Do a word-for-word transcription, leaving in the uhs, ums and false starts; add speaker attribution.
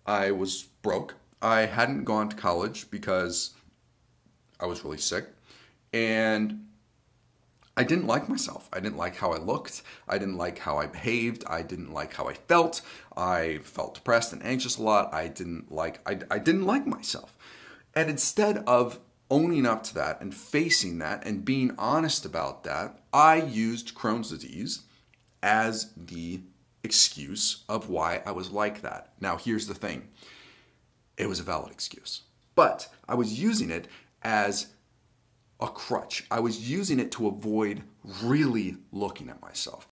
Speaker 1: I was broke. I hadn't gone to college because I was really sick. And I didn't like myself. I didn't like how I looked. I didn't like how I behaved. I didn't like how I felt. I felt depressed and anxious a lot. I didn't like, I, I didn't like myself. And instead of owning up to that and facing that and being honest about that, I used Crohn's disease as the excuse of why I was like that. Now, here's the thing. It was a valid excuse. But I was using it as a crutch. I was using it to avoid really looking at myself.